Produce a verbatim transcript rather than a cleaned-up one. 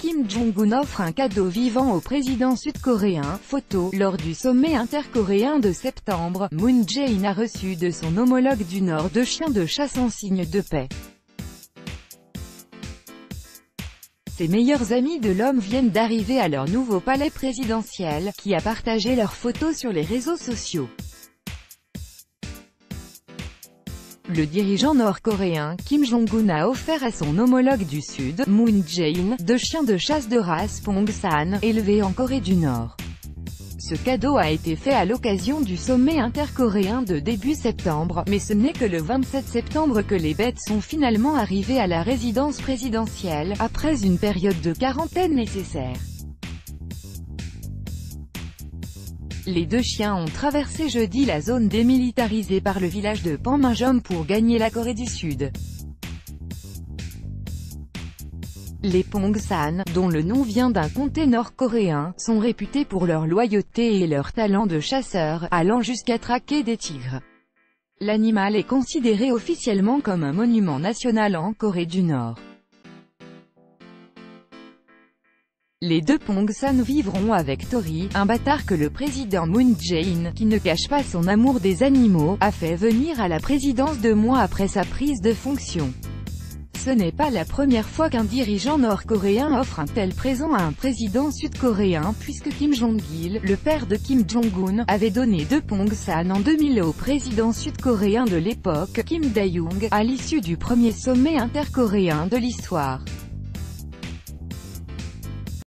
Kim Jong-un offre un cadeau vivant au président sud-coréen. Photo. Lors du sommet intercoréen de septembre, Moon Jae-in a reçu de son homologue du Nord deux chiens de chasse en signe de paix. Ses meilleurs amis de l'homme viennent d'arriver à leur nouveau palais présidentiel, qui a partagé leurs photos sur les réseaux sociaux. Le dirigeant nord-coréen, Kim Jong-un a offert à son homologue du Sud, Moon Jae-in, deux chiens de chasse de race Pongsan, élevés en Corée du Nord. Ce cadeau a été fait à l'occasion du sommet intercoréen de début septembre, mais ce n'est que le vingt-sept septembre que les bêtes sont finalement arrivées à la résidence présidentielle, après une période de quarantaine nécessaire. Les deux chiens ont traversé jeudi la zone démilitarisée par le village de Panmunjom pour gagner la Corée du Sud. Les Pongsan, dont le nom vient d'un comté nord-coréen, sont réputés pour leur loyauté et leur talent de chasseur, allant jusqu'à traquer des tigres. L'animal est considéré officiellement comme un monument national en Corée du Nord. Les deux Pongsan vivront avec Tori, un bâtard que le président Moon Jae-in, qui ne cache pas son amour des animaux, a fait venir à la présidence deux mois après sa prise de fonction. Ce n'est pas la première fois qu'un dirigeant nord-coréen offre un tel présent à un président sud-coréen, puisque Kim Jong-il, le père de Kim Jong-un, avait donné deux Pongsan en deux mille au président sud-coréen de l'époque, Kim Dae-jung, à l'issue du premier sommet intercoréen de l'histoire.